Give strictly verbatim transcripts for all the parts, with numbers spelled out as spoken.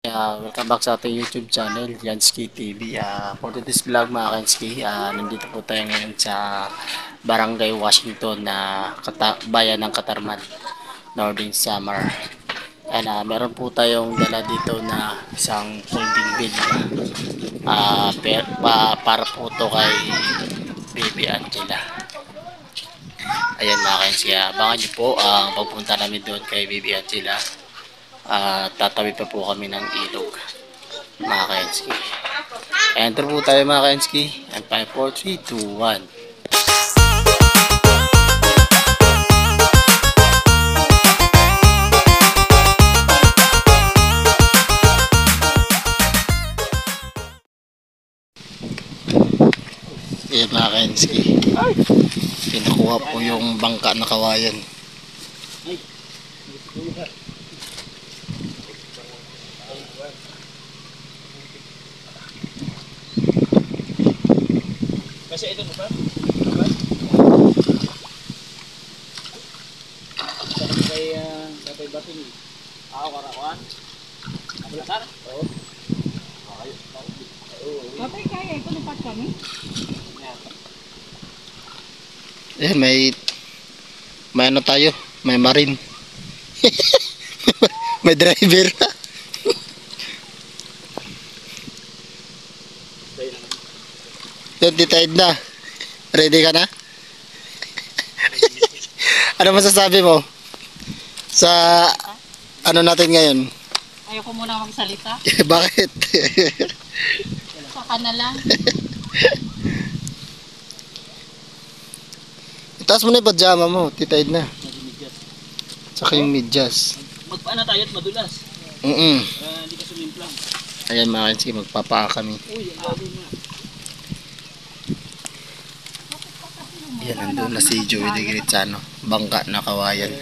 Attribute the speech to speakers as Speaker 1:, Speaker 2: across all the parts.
Speaker 1: Uh, welcome back sa ating YouTube channel, Yansky T V. Uh, for today's vlog mga Yansky, uh, nandito po tayo ngayon sa Barangay Washington na uh, bayan ng Katarman, Northern Samar. And uh, meron po tayong dala dito na isang folding bed. Uh, per, pa, para po to kay Baby Angela. Ayan mga Yansky, uh, abangan nyo po ang uh, pagpunta namin doon kay Baby Angela. Uh, tatawid pa po kami ng ilog mga Yansky. Enter po tayo mga Yansky. And five, four, three, two, one. Ayan mga Yansky, kinukuha po yung bangka na kawayan.
Speaker 2: Kasi ito ba? Sa kay Tatay Batin. Ako karakuan. Ako lakar? Oo.
Speaker 3: Tatay, kaya ito lipat kami?
Speaker 1: Eh, may may ano tayo? May marine. May driver. Doon, titahid na. Ready ka na? Ano masasabi mo? Sa ano natin ngayon?
Speaker 3: Ayoko muna magsalita.
Speaker 1: Bakit?
Speaker 3: Saka na lang.
Speaker 1: Itaas mo na yung pajama mo. Titahid na. Saka yung medyas.
Speaker 2: Magpaana tayo at madulas.
Speaker 1: Mm-mm.
Speaker 2: Uh, hindi ka sumimplang.
Speaker 1: Ayan mga Yansky, magpapaa kami.
Speaker 2: Uy, ang gabi na.
Speaker 1: Yan, nandun na si Joey de Gritano. Bangka na kawayan.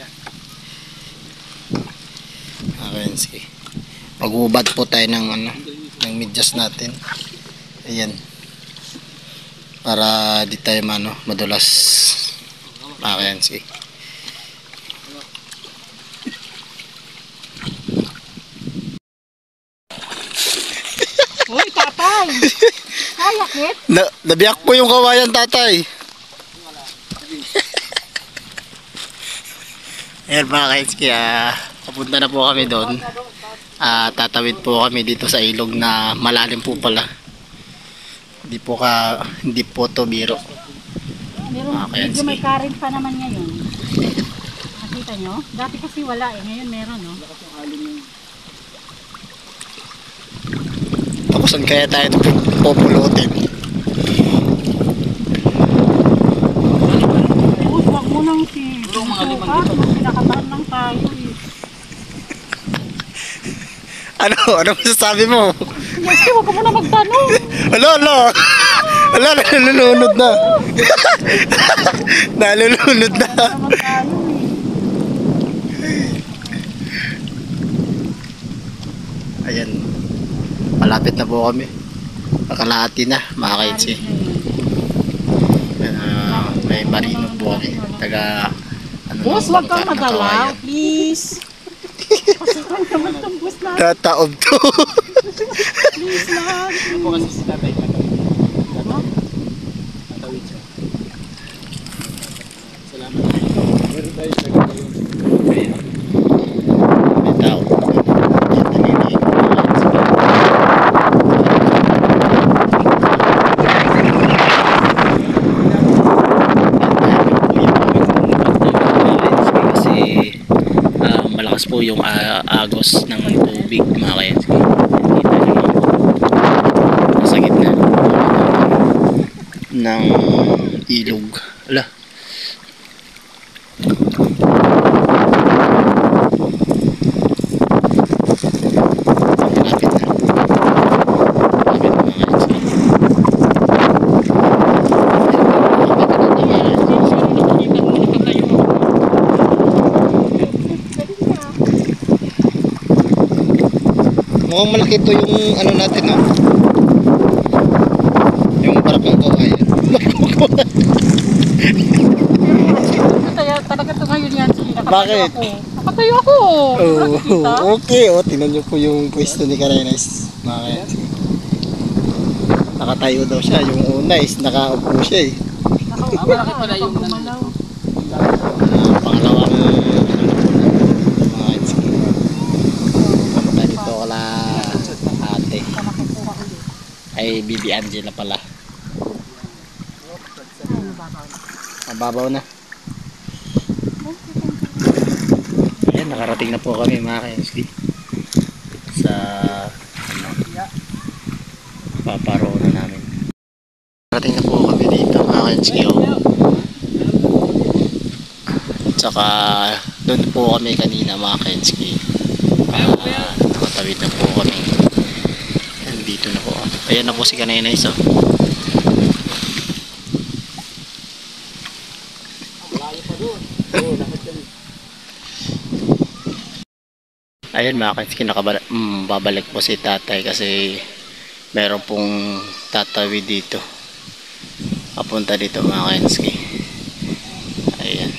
Speaker 1: Mga Yansky, maghubad po tayo ng ano, ng medyas natin. Ayan. Para di tayo mano, madulas. Mga Yansky.
Speaker 3: Uy, tatay! Kaya kit?
Speaker 1: Na, nabiyak po yung kawayan, tatay. Ayan mga Yansky, ah, papunta na po kami doon. Ah, tatawid po kami dito sa ilog na malalim po pala. Hindi po ka, hindi po to biro.
Speaker 3: Meron,
Speaker 1: Ah, kaya
Speaker 3: medyo may
Speaker 1: sige.
Speaker 3: karin pa naman ngayon. Nakita nyo? Dati kasi wala eh. Ngayon meron, no?
Speaker 1: Tapos saan kaya tayo populutin?
Speaker 3: Uy, wag mo nang si...
Speaker 2: mga limang
Speaker 3: Suka, pinakataan lang tayo eh.
Speaker 1: Ano? Ano masasabi mo?
Speaker 3: Kasi wag ka muna magtanong.
Speaker 1: Alo, alo! Alo, nalulunod na. Nalulunod na.
Speaker 3: Naman tayo eh.
Speaker 1: Ayan. Malapit na po kami. Pakalahati na, mga Yansky. Uh, may marino po kami. Taga... Ano,
Speaker 3: Boss,
Speaker 1: ng
Speaker 3: wag kang
Speaker 1: bangka na
Speaker 3: magalaw,
Speaker 1: kawayan.
Speaker 3: please. Kasi kung naman itong bus na,
Speaker 1: Tataob to.
Speaker 3: please lang.
Speaker 2: Ano po kasi si Tatay Tatawid. Tatawid siya. Salamat. Meron tayo sa gagawin.
Speaker 1: May tao. Yan, naliliig. Kasi ah, malakas po yung ah, agos ng tubig mga Yansky. Kita nyo nasa gitna ng ilog. Ala. Malapit na. Malapit na mga Yansky. Mukhang malaki to yung ano natin, no? Yung parang kawayan.
Speaker 3: Kaya talaga ito ngayon yan. Nakatayo
Speaker 1: Bakit?
Speaker 3: ako. Nakatayo ako.
Speaker 1: Oh,
Speaker 3: Kita?
Speaker 1: okay. O, tinan nyo po yung pwesto ni Karenas. Mga ka-Yansky. Nakatayo daw siya. Yung una is nakaupo siya eh.
Speaker 3: Nakaupo
Speaker 2: Ah, malaki pala yung
Speaker 3: gumalaw.
Speaker 1: Ah, pangalawang mga Karenaski. Pumunta dito kala ate.
Speaker 3: Nakakuha ulit.
Speaker 1: Ay, Bibi Angela pala.
Speaker 3: Ano ba ba?
Speaker 1: Mababaw na. Ayan, nakarating na po kami mga Karenaski. Sa ano, paparo na namin. Nakarating na po kami dito mga Karenaski. Tsaka doon po kami kanina mga Karenaski. Uh, nakatawid na po kami. Ayan, dito na po. Ayan na po si Kanay Nice.
Speaker 2: Malayo pa doon. Oo, dapat yan.
Speaker 1: Ayun mga Karenaski, nakabalik, mm, babalik po si tatay kasi meron pong tatawid dito. Papunta dito mga Karenaski. Ayan.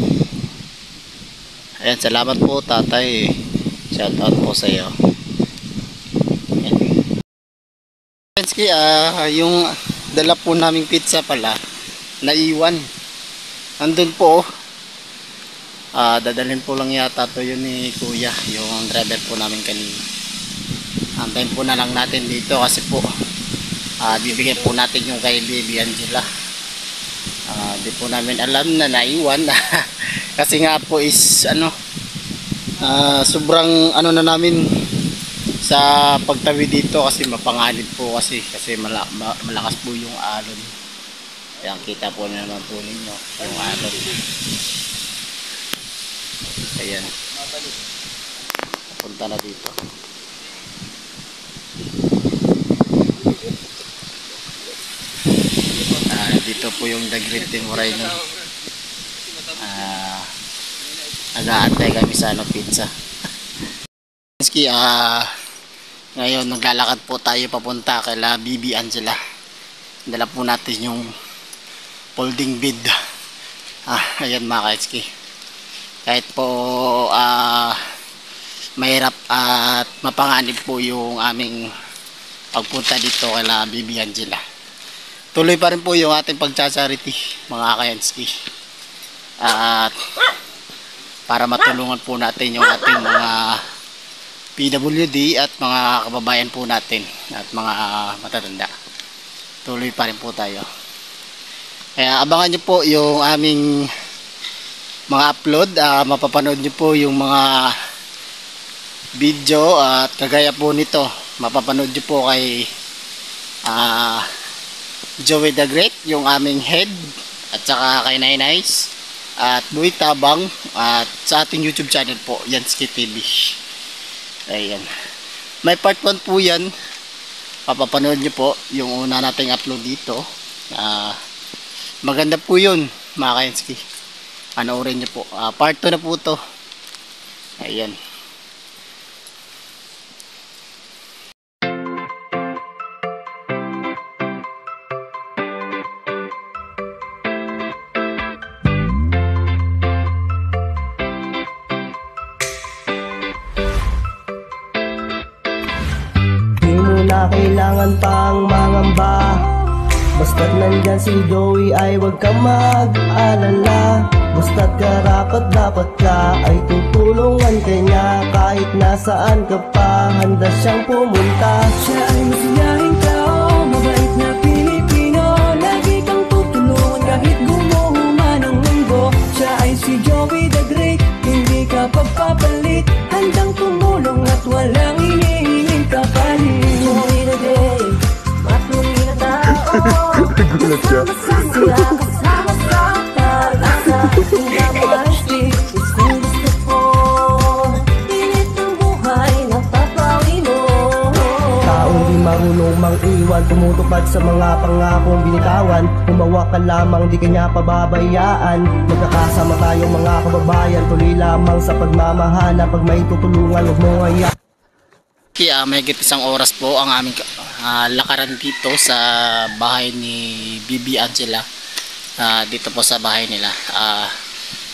Speaker 1: Ayan, salamat po tatay. Shout out po sa iyo. Ayan. Karenaski, ah, yung dala po naming pizza pala naiwan. Nandun po. Ah, dadalhin po lang yata to yun ni Kuya, yung driver po namin kanina. Antayin po na lang natin dito kasi po ah, bibigyan po natin yung kay Baby Angela. Ah, di po namin alam na naiwan. Kasi nga po is ano ah, sobrang ano na namin sa pagtawid dito kasi mapanganib po kasi kasi mala, ma, malakas po yung alon. Ayan, kita po naman po ninyo yung alon. Ayan. Punta na dito. Ah, dito po yung The Great Timuray nun. Ah, nag-aantay kami sa ano, pizza. Ah, ngayon naglalakad po tayo papunta kay la Bibi Angela. Dala po natin yung folding bed. Ah, ayan mga Karenaski. Kahit po uh, mahirap at mapanganib po yung aming pagpunta dito kay la Bibi Angela. Tuloy pa rin po yung ating pagcha-charity mga Karenaski. At para matulungan po natin yung ating mga P W D at mga kababayan po natin at mga uh, matatanda. Tuloy pa rin po tayo. Kaya abangan nyo po yung aming mga upload. Uh, mapapanood nyo po yung mga video at kagaya po nito. Mapapanood nyo po kay uh, Joey the Great, yung aming head, at saka kay Nay Nice at Boy Tabang, at sa ating YouTube channel po, Yansky T V. Ayan. May part one po yan. Papapanood nyo po yung una nating upload dito. Uh, maganda po yun mga Karenaski. Panoorin nyo po. Uh, part two na po to. Ayan.
Speaker 4: Na kailangan pang mangamba. Basta't nandyan si Joey ay huwag kang mag-alala. Basta't karapat dapat ka ay tutulungan kanya. Kahit nasaan ka pa, handa siyang pumunta.
Speaker 5: Siya ay masayahing tao, mabait na Pilipino. Lagi kang tutulungan kahit gumuho man ang mundo. Siya ay si Joey the Great, hindi ka pagpapalit. Handang tumulong at walang inihiling kapalit. Joey the Great, matuloy na tao.
Speaker 4: Nagulat siya.
Speaker 5: Masasaya kasama sa pag-asa. Hindi maasti, gusto gusto ko. Pilit ng buhay, napapawi mo.
Speaker 4: Taong di marunong mang-iwan, tumutupad sa mga pangakong binitawan. Humawa ka lamang, di kanya pababayaan. Magkakasama tayong mga kababayan, tuloy lamang sa pagmamahala. Pag may tutulungan, huwag mo ngayon.
Speaker 1: Kaya may higit isang oras po ang aming uh, lakaran dito sa bahay ni Bibi Angela. Uh, dito po sa bahay nila. Uh,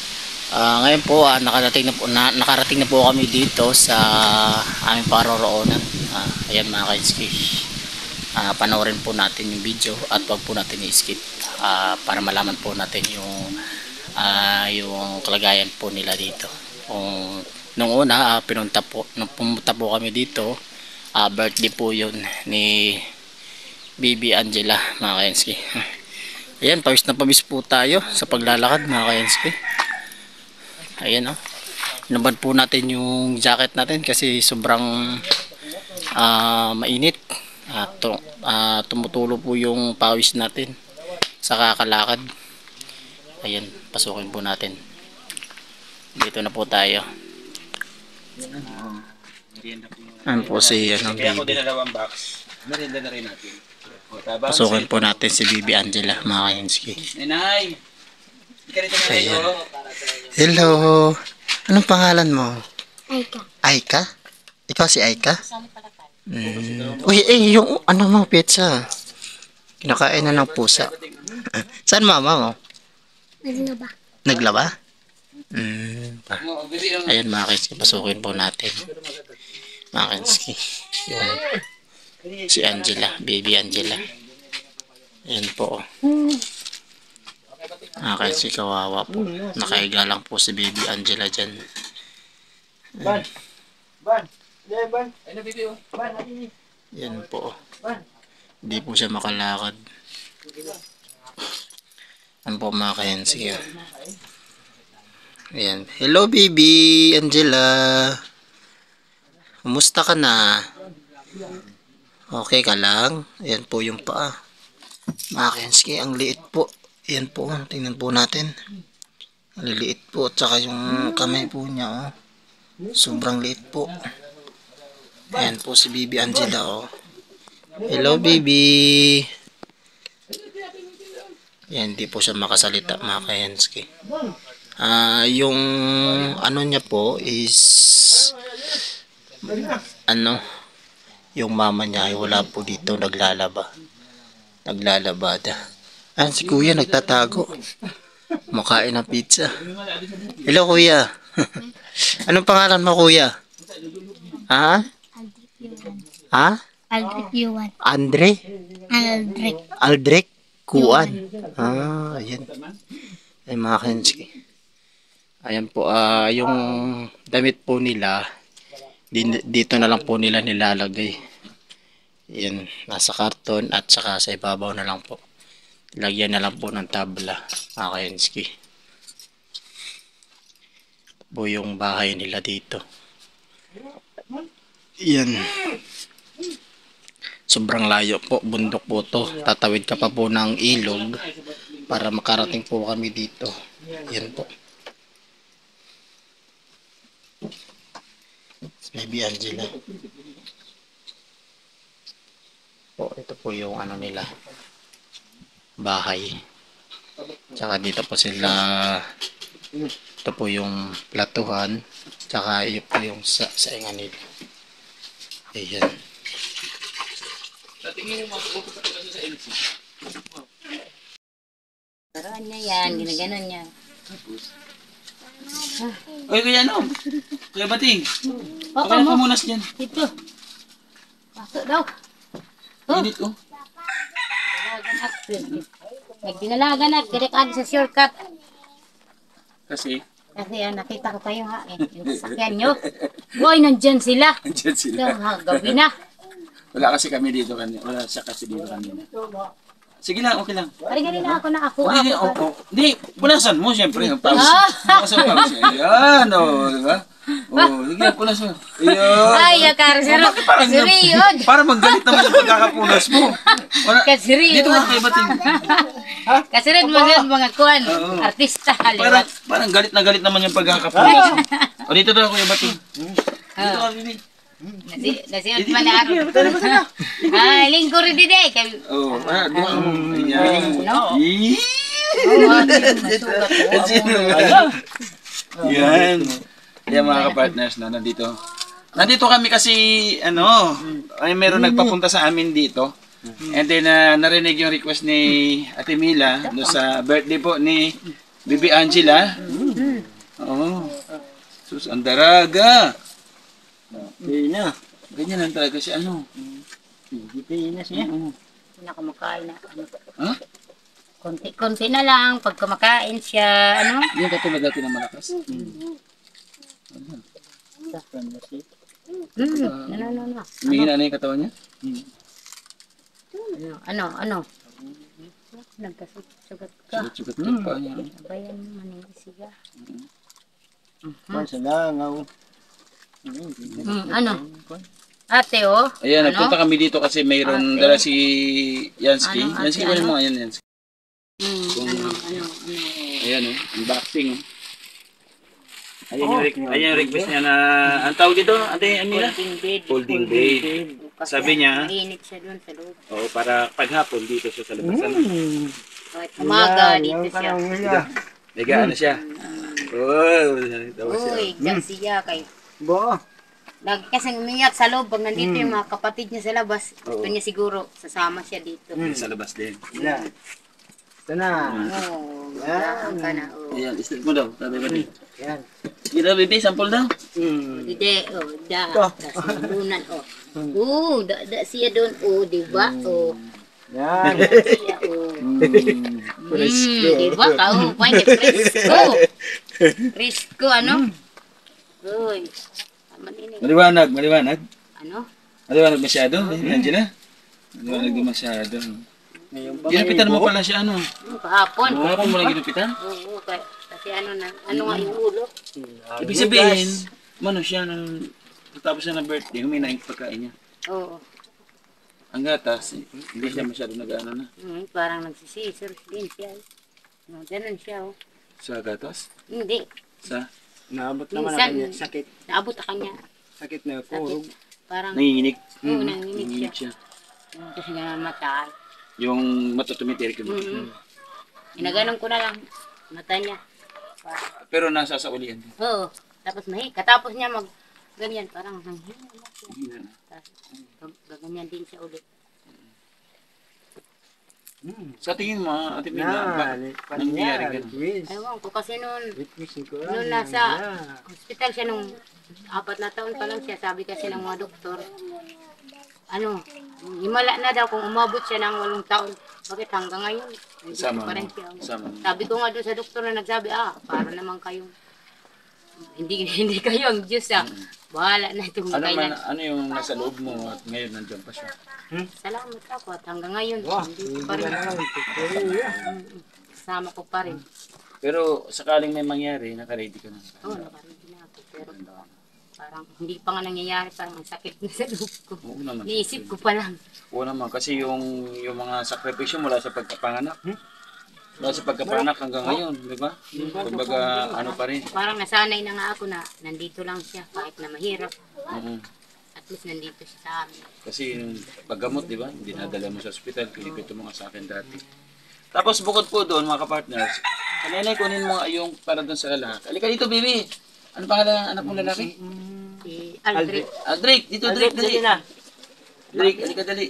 Speaker 1: Ah, ngayon po, ah, nakarating na po na, nakarating na po kami dito sa aming paroroonan. Ah, ayan mga ka-N S K. Ah, panoorin po natin yung video at wag po natin i-skip ah, para malaman po natin yung ah, yung kalagayan po nila dito. Kung nung una ah, pinunta po nung pumunta po kami dito, ah, birthday po yun ni Baby Angela mga ka-N S K. Ayan, pawis na pawis po tayo sa paglalakad mga ka-N S K. Ayan o. Oh. Nabad po natin yung jacket natin kasi sobrang uh, mainit. Uh, to, uh, tumutulo po yung pawis natin sa kakalakad. Ayan, pasukin po natin. Dito na po tayo. Ayan po si ano,
Speaker 2: Kaya ako
Speaker 1: baby.
Speaker 2: dinalawang box. Merinda na rin natin.
Speaker 1: Pasukin po natin si Baby Angela mga ka-N S K.
Speaker 2: Nanay! Ganito na
Speaker 1: Ayan.
Speaker 2: rin,
Speaker 1: Hello! Anong pangalan mo?
Speaker 3: Aika.
Speaker 1: Aika? Ikaw si Aika? Mm. Uy, eh, yung ano mo pizza. Kinakain na ng pusa. Saan mama mo?
Speaker 3: Naglaba.
Speaker 1: Naglaba? Mm. Ayan mga K-N S K, pasukin po natin. Mga K-N S K. Yung si Angela, Baby Angela. Ayan po. Mga K-N S K, kawawa po. Nakaiga lang po si Baby Angela dyan.
Speaker 2: Ban! Ban! Ban! Ay, nabibi oh. Ban!
Speaker 1: Yan po. Hindi po siya makalakad. Yan po mga K-N S K. Ayan. Hello baby Angela. Kumusta ka na? Okay ka lang? Ayan po yung paa. Mga K-N S K, ang liit po. Ayan po. Tingnan po natin. Ang liit po. At saka yung kamay po niya. Oh. Sobrang liit po. Ayan po si Baby Angela. Oh. Hello baby. Ayan, hindi po siya makasalita mga K-N S K. Ah, uh, yung ano niya po is ano, yung mama niya ay wala po dito, naglalaba. Naglalabada. Ah, si kuya nagtatago. Makain ng pizza. Hello kuya. Anong pangalan mo kuya? Ha? Ha?
Speaker 3: Aldrich Yuan.
Speaker 1: Andre?
Speaker 3: Aldrich.
Speaker 1: Aldrich Kuan. Ah, ayan. Ay mga K-N S K. Ayan po, ah, yung damit po nila, dito na lang po nila nilalagay. Yan, nasa karton at saka sa ibabaw na lang po. Lagyan na lang po ng tabla, mga K-N S K. Po yung bahay nila dito. Yan. Sobrang layo po, bundok po to. Tatawid ka pa po ng ilog para makarating po kami dito. Yan po. Baby Angela. Po, ito po yung ano nila, bahay. Tsaka dito po sila, ito po yung platuhan. Tsaka ito po yung sa saingan nila. Ayan.
Speaker 3: Karoon niya yan, ginaganon niya.
Speaker 2: Oy, kuya ano? Kuya Bating.
Speaker 3: Papa
Speaker 2: Pagkala
Speaker 3: mo.
Speaker 2: pamunas dyan.
Speaker 3: Ito. Pasok daw. Oh.
Speaker 2: Init oh.
Speaker 3: Dalagan at. Nagdinalagan at. Direk agi sa shortcut.
Speaker 2: Kasi,
Speaker 3: Kasi ah, nakita ko kayo ha. Eh, yung sasakyan nyo. Boy, nandyan sila.
Speaker 2: dyan
Speaker 3: So,
Speaker 2: sila.
Speaker 3: ha, gabi na.
Speaker 2: Wala kasi kami dito kanina. Wala siya kasi dito kanina. Sige lang, okay lang.
Speaker 3: Pari na ako na ako.
Speaker 2: Hindi,
Speaker 3: ako.
Speaker 2: oh, oh. Hindi, punasan mo siyempre ang pawis.
Speaker 3: Ah!
Speaker 2: Punasan ang pawis. Ayan, o, di ba? O, sige, punasan. Ayan.
Speaker 3: Ay, akar si Ro.
Speaker 2: Parang,
Speaker 3: Si Riod.
Speaker 2: para magalit naman yung pagkakapunas mo. Wala,
Speaker 3: Kasi Riod.
Speaker 2: dito nga kay Bating.
Speaker 3: Kasi rin mo yun, mga kuwan.
Speaker 2: Oo.
Speaker 3: Artista.
Speaker 2: Parang,
Speaker 3: Haliwat.
Speaker 2: parang galit na galit naman yung pagkakapunas mo. O, dito daw, Kuya Bating. Dito ka, Bibi.
Speaker 3: Nasi, nasi, man na ako. Ah, lingko rin din eh. Kaya-
Speaker 2: O, ah, duha mo. Ayan.
Speaker 3: No.
Speaker 2: Ih!
Speaker 3: Oo, hindi ko masugat ko.
Speaker 2: Sino? Yan. Yan mga kapartners na nandito. Nandito kami kasi ano, ay meron nagpapunta sa amin dito. And then uh, narinig yung request ni Ate Mila do sa birthday po ni Baby Angela. Sus, ang daraga.
Speaker 4: Hindi na.
Speaker 2: Ganyan lang talaga si ano.
Speaker 4: Hindi na siya.
Speaker 2: Oo.
Speaker 3: Hindi na kumakain na. Ano.
Speaker 2: Ha?
Speaker 3: Konti-konti na lang. Pag kumakain siya, ano?
Speaker 2: Yung katulad dati na malakas.
Speaker 3: Hmm, ano, ano, ano.
Speaker 2: Humihina na yung katawan niya?
Speaker 3: Ano, ano, ano. Nagkasugat ka.
Speaker 2: Sugat-sugat yung paa niya.
Speaker 3: Bayan mo man yung siya.
Speaker 4: Masa langaw.
Speaker 3: Hmm, ano? Ate, oh.
Speaker 2: Ayan,
Speaker 3: ano?
Speaker 2: nagpunta kami dito kasi mayroon
Speaker 3: Ate.
Speaker 2: dala si Yansky.
Speaker 3: Ano, ate,
Speaker 2: Yansky, wala
Speaker 3: ano?
Speaker 2: mo ayan, Yansky.
Speaker 3: Hmm,
Speaker 2: Kung-
Speaker 3: ano, ano, ano.
Speaker 2: Ayan oh, unboxing oh. Ayan yung, re- ayan yung request niya na, ang tawag dito, ate, ano nila?
Speaker 3: Folding bed.
Speaker 2: Folding bed.
Speaker 3: Kasi
Speaker 2: Sabi niya,
Speaker 3: mainit siya doon sa loob.
Speaker 2: oo, para paghapon dito siya sa labasan.
Speaker 3: Kahit umaga, dito siya.
Speaker 2: Nega, ano siya? Oh, daw siya.
Speaker 3: Uy, dyan siya kay...
Speaker 4: Bo.
Speaker 3: Lagi kasing umiyak sa loob. Pag nandito yung mga kapatid niya sa labas, gusto niya siguro sasama siya dito.
Speaker 2: Sa labas din.
Speaker 4: Yan. Ito na.
Speaker 3: Oo, maglaan ka na. Oo.
Speaker 2: Ayan, islit mo daw, sabi ba din?
Speaker 4: Yan.
Speaker 2: Sige daw, baby, sample daw.
Speaker 4: Hmm.
Speaker 3: Hindi, oh, da. Da siya oh. Oo, da, da siya doon. Oh, di ba? Oh.
Speaker 4: Yan.
Speaker 3: Da siya, oh. Mm, di ba? Kao, pa hindi presko. Presko, ano? Uy. Tama ini.
Speaker 2: Maliwanag, maliwanag.
Speaker 3: Ano?
Speaker 2: Maliwanag masyado, eh, Angela. Maliwanag din masyado. Ginupitan mo pala siya, ano?
Speaker 3: Yung kahapon.
Speaker 2: Kahapon mo lang ginupitan?
Speaker 3: Oo, kay- kasi ano na, ano nga yung ulo?
Speaker 2: Ibig sabihin, ano siya, nang tapos siya ng birthday, humina yung pagkain niya.
Speaker 3: Oo.
Speaker 2: Ang gatas, eh, hindi siya masyado nag-ano na.
Speaker 3: Mm, parang nagsisisir din siya. No, ganun siya, oh.
Speaker 2: Sa gatas?
Speaker 3: Hindi.
Speaker 2: Sa
Speaker 4: Naabot naman
Speaker 3: Minsan,
Speaker 4: ang kanya. Sakit.
Speaker 3: naabot ka niya.
Speaker 4: Sakit na
Speaker 3: Sakit.
Speaker 4: kurog.
Speaker 3: Parang,
Speaker 2: nanginginig.
Speaker 3: oo, nanginginig
Speaker 2: Nanginginig
Speaker 3: siya.
Speaker 2: siya.
Speaker 3: Kasi nga namatay.
Speaker 2: Yung matutumitirik yung
Speaker 3: Mm-hmm. Inaganon ko na lang. Mata niya. Parang-
Speaker 2: Pero nasa sa ulian din.
Speaker 3: Oo. Tapos mahi. Katapos niya mag, ganyan, parang nanghina na siya.
Speaker 2: Humina na.
Speaker 3: Tapos, gag- gaganyan din siya ulit.
Speaker 2: Sa tingin mo, Ate Pina, ba,
Speaker 4: Yan.
Speaker 2: nangyayari
Speaker 4: Yan.
Speaker 2: ganun?
Speaker 4: Witness.
Speaker 3: Ewan ko, kasi noon,
Speaker 4: Witness ko lang.
Speaker 3: Noon nasa
Speaker 4: Yan.
Speaker 3: hospital siya nung apat na taon pa lang siya, sabi kasi ng mga doktor, ano, himala na daw kung umabot siya ng walong taon. Bakit hanggang ngayon? Hindi
Speaker 2: Sama
Speaker 3: pa rin
Speaker 2: mo.
Speaker 3: siya.
Speaker 2: Sama mo.
Speaker 3: Sabi ko nga doon sa doktor na nagsabi, ah, para naman kayong, hindi hindi kayo ang Diyos ah. Bahala na itong
Speaker 2: Ano man,
Speaker 3: kailan.
Speaker 2: ano yung nasa loob mo at ngayon nandiyan pa siya?
Speaker 3: Salamat ako at hanggang ngayon,
Speaker 4: Wah,
Speaker 3: hindi ko pa rin. Mm, Kasama ko pa rin.
Speaker 2: Pero sakaling may mangyari, naka-ready ka na.
Speaker 3: Oo, oh, nakarinig na ako. Pero parang hindi pa nga nangyayari, parang ang sakit na sa loob ko.
Speaker 2: Oo naman.
Speaker 3: Niisip ko pa lang.
Speaker 2: Oo naman, kasi yung, yung mga sakripisyo mula sa pagkapanganak. Mula sa pagkapanganak hanggang ngayon, di ba? Kumbaga, ano pa rin.
Speaker 3: Parang nasanay na nga ako na nandito lang siya kahit na mahirap.
Speaker 2: Oo.
Speaker 3: At least nandito siya sa amin.
Speaker 2: Kasi yung paggamot, di ba? Hindi nadala mo sa ospital, pinipito mo nga sa akin dati. Tapos bukod po doon, mga kapartners, kanina kunin mo yung para doon sa lalaki. Halika dito, baby. Ano pangalan ng anak mong lalaki?
Speaker 3: Si Aldrich.
Speaker 2: Ah, Drake. Dito, Drake, dali. Drake, halika, dali.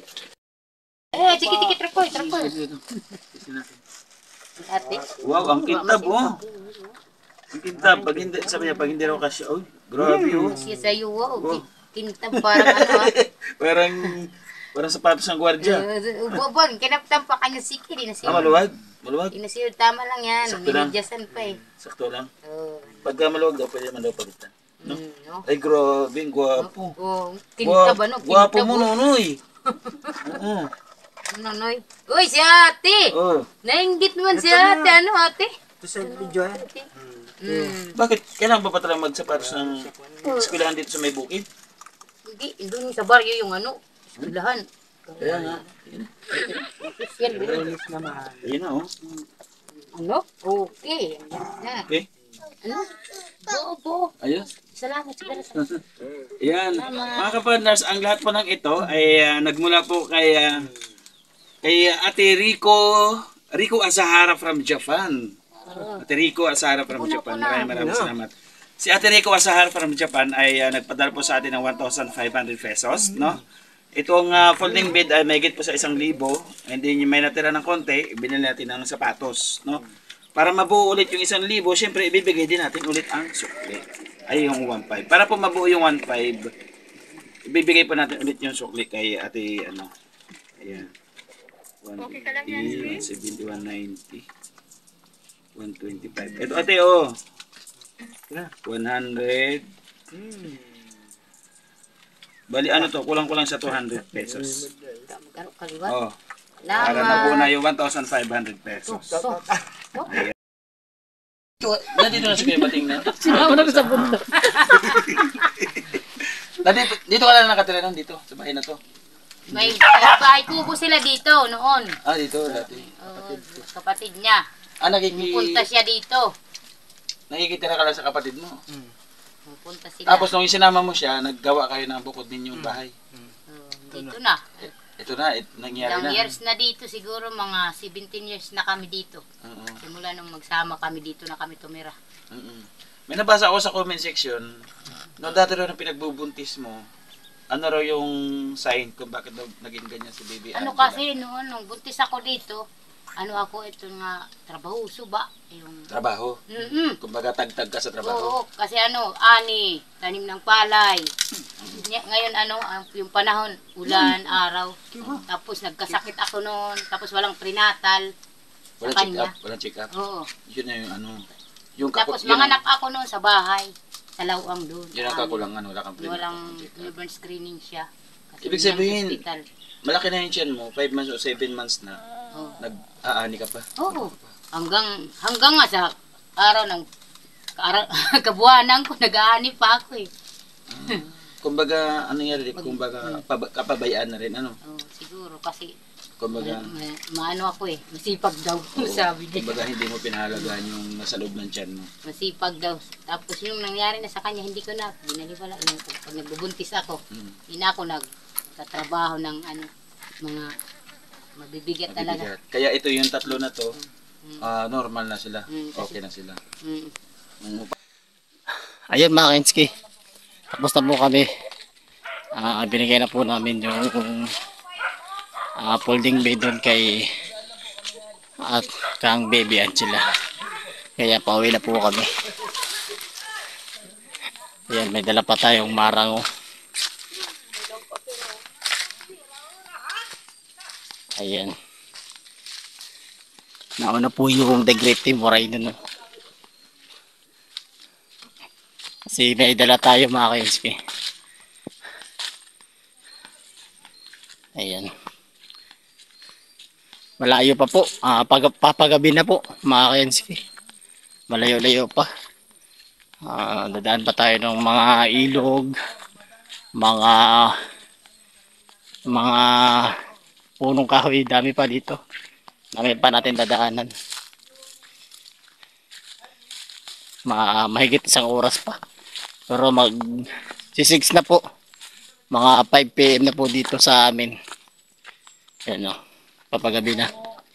Speaker 3: Eh, sige, sige, trakoy, trakoy.
Speaker 2: Dito, dito. Tignan natin.
Speaker 3: Ate.
Speaker 2: Wow, ang kintab, oh. Ang kintab. Pag hindi, sabi niya, pag hindi raw kasya, oh, grabe, oh.
Speaker 3: Siya sa iyo, wow. ki- Kintab parang ano ah.
Speaker 2: Parang, parang sapatos ng gwardiya.
Speaker 3: Ubabag, kinaptam pa kanya siki. Di na
Speaker 2: Ah,
Speaker 3: siya.
Speaker 2: maluwag? Maluwag?
Speaker 3: Di na siya, tama lang yan.
Speaker 2: Sakto lang.
Speaker 3: Minadyasan pa eh.
Speaker 2: Sakto lang.
Speaker 3: Oo.
Speaker 2: Pagka maluwag daw, pwede man daw palitan.
Speaker 3: Mm, no?
Speaker 2: Ay, grabe, ang gwapo.
Speaker 3: Oh, kintab ano?
Speaker 2: Gwapo
Speaker 3: Kintab
Speaker 2: mo,
Speaker 3: oh.
Speaker 2: Nonoy. Oo.
Speaker 3: Ano, Noy? Uy, si ate!
Speaker 2: Oh.
Speaker 3: Nainggit naman si ate. Ano, ate?
Speaker 4: Ito sa video yan.
Speaker 3: Mm.
Speaker 2: Bakit? Kailangan ba pa talaga magsapatos ng eskwelahan dito sa may bukid?
Speaker 3: Hindi, doon sa baryo yung ano, eskwelahan.
Speaker 2: Kaya nga.
Speaker 3: Official doon.
Speaker 4: Witness naman.
Speaker 2: Ayun na, oh.
Speaker 3: Ano? Okay. Na.
Speaker 2: Okay.
Speaker 3: Ano? Oo, po.
Speaker 2: Ayos.
Speaker 3: Salamat sa sa
Speaker 2: Yan. Mga kapartners, ang lahat po ng ito ay ah, nagmula po kay ah, kay Ate Rico Rico Asahara from Japan. Ate Rico Asahara from Japan. Maraming maraming salamat. Si Ate Rico Asahara from Japan ay ah, nagpadala po sa atin ng one thousand five hundred pesos, no? Itong ah, folding bed ay may po sa isang libo. And then may natira ng konti, binili natin ng sapatos, no? Para mabuo ulit yung isang libo, syempre ibibigay din natin ulit ang sukli. Ay, yung one point five. Para po mabuo yung one point five, ibibigay po natin ulit yung sukli kay ate, ano. Ayan. one eighty, one seventy, one ninety, one twenty-five. Ito ate, oh. one hundred. Bali, ano to? Kulang-kulang sa two hundred pesos.
Speaker 3: Magkano kaliwat?
Speaker 2: Oh. Para mabuo na yung one thousand five hundred pesos. Ayan. Nandito na si Kuya Bating na.
Speaker 1: Sinama na ko sa bundok.
Speaker 2: Dito, dito ka lang nakatira nun, dito, sa bahay na to.
Speaker 3: May bahay kubo sila dito noon.
Speaker 2: Ah, dito, dati.
Speaker 3: Oh, kapatid niya.
Speaker 2: Ah, nakiki...
Speaker 3: Punta siya dito.
Speaker 2: nakikitira ka lang sa kapatid mo.
Speaker 3: Punta sila.
Speaker 2: Tapos nung isinama mo siya, naggawa kayo ng bukod ninyong bahay.
Speaker 3: Oh, dito na.
Speaker 2: Ito na, it, nangyari
Speaker 3: Ilang
Speaker 2: na.
Speaker 3: years na dito, siguro mga seventeen years na kami dito.
Speaker 2: Oo.
Speaker 3: Simula nung magsama kami dito na kami tumira.
Speaker 2: Mm-mm. May nabasa ako sa comment section, no dati raw nang pinagbubuntis mo, ano raw yung sign kung bakit daw naging ganyan si baby
Speaker 3: Ano
Speaker 2: Angela?
Speaker 3: kasi noon, nung buntis ako dito, ano ako, ito nga, trabahuso ba? Yung...
Speaker 2: Trabaho.
Speaker 3: Mm-mm.
Speaker 2: Kumbaga tagtag ka sa trabaho.
Speaker 3: Oo, kasi ano, ani, tanim ng palay. Ny- Ngayon ano, ang- yung panahon, ulan, araw. Tapos nagkasakit ako noon, tapos walang prenatal sa
Speaker 2: Walang check
Speaker 3: kanya.
Speaker 2: up, walang check up.
Speaker 3: Oo.
Speaker 2: Yun na yung ano. Yung kaku-
Speaker 3: Tapos
Speaker 2: yun ang-
Speaker 3: manganak ako noon sa bahay, sa lawang doon.
Speaker 2: Yun ang
Speaker 3: Ani.
Speaker 2: kakulangan, wala kang prenatal
Speaker 3: Walang
Speaker 2: check up.
Speaker 3: newborn screening siya. Kasi
Speaker 2: Ibig
Speaker 3: yun ang
Speaker 2: sabihin,
Speaker 3: hospital.
Speaker 2: malaki na yung tiyan mo, five months o seven months na,
Speaker 3: Oo.
Speaker 2: nag-aani ka pa.
Speaker 3: Oo. Hanggang, hanggang nga sa araw ng, araw, kabuhanan ko, nag-aani pa ako eh.
Speaker 2: Kumbaga, ano yan rin, kumbaga, pab- kapabayaan na rin, ano?
Speaker 3: Oo, siguro kasi,
Speaker 2: Kumbaga,
Speaker 3: ma- ma- maano ako eh, masipag daw, sabi niya.
Speaker 2: kumbaga hindi mo pinahalagaan yung nasa loob ng tiyan mo.
Speaker 3: Masipag daw. Tapos yung nangyari na sa kanya, hindi ko na, binaliwala. Yung, pag nagbubuntis ako,
Speaker 2: Mm.
Speaker 3: hindi na ako nagtatrabaho ng ano, mga mabibigat talaga.
Speaker 2: Mabibigat. Kaya ito yung tatlo na to, ah, normal na sila.
Speaker 3: Mm, kasi-
Speaker 2: Okay na sila.
Speaker 3: Mm.
Speaker 2: Mm.
Speaker 1: Ayun mga Kenski, tapos na po kami. Ah, binigay na po namin yung ah, folding bed doon kay at kang baby Angela. Kaya pauwi na po kami. Ayan, may dala pa tayong marango. Ayan. Nauna po yung The Great Team Waray nun. No? Kasi may dala tayo mga Kenski. Ayan. Malayo pa po. Ah, pag papagabi na po mga Kenski. Malayo-layo pa. Ah, dadaan pa tayo ng mga ilog, mga mga punong kahoy, dami pa dito. Dami pa natin dadaanan. Ma mahigit isang oras pa. Pero mag six na po. Mga five p m na po dito sa amin. Yan o. Papagabi na.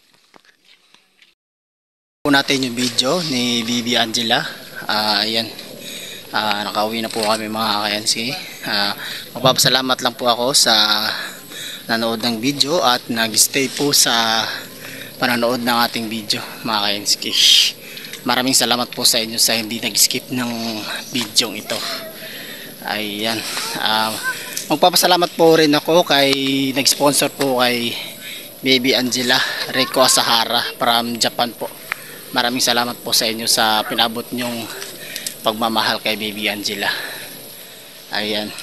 Speaker 1: Po natin yung video ni Bibi Angela. Ah, ayan. Ah, nakauwi na po kami mga ka-N C. Ah, magpapasalamat lang po ako sa nanood ng video at nag-stay po sa panonood ng ating video mga ka-N C. Maraming salamat po sa inyo sa hindi nag-skip ng video ito. Ayan. Ah, magpapasalamat po rin ako kay nag-sponsor po kay Baby Angela Rico Sahara from Japan po. Maraming salamat po sa inyo sa pinabot nyong pagmamahal kay Baby Angela. Ayan.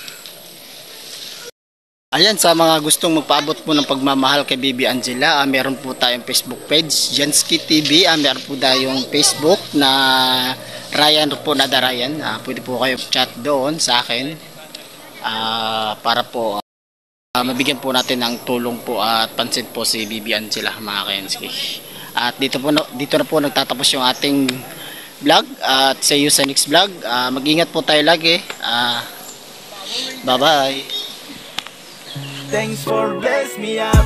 Speaker 1: Ayan, sa mga gustong magpaabot po ng pagmamahal kay Baby Angela, ah, meron po tayong Facebook page, Jansky T V. Ah, meron po tayong Facebook na Ryan po na da Ryan. Ah, pwede po kayo chat doon sa akin ah, para po Uh, mabigyan po natin ng tulong po at pansin po si Baby Angela mga ka-N C. At dito po na, dito na po nagtatapos yung ating vlog at see you sa next vlog. Uh, mag-ingat po tayo lagi. Uh, bye bye.
Speaker 6: Thanks for bless me up.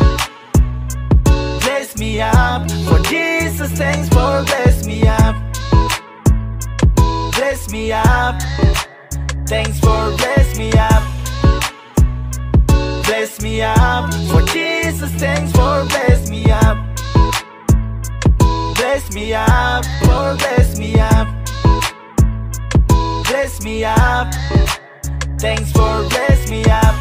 Speaker 6: Bless me up. For Jesus, thanks for bless me up. Bless me up. Thanks for bless me up. Bless me up, for Jesus, thanks for bless me up. Bless me up, for bless me up. Bless bless me up. Thanks for bless me up.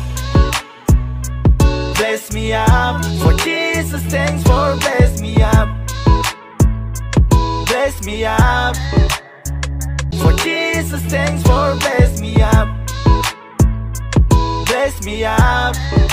Speaker 6: Bless me up. For Jesus, thanks for bless me up. Bless me up. For Jesus, thanks for bless me up. Bless me up.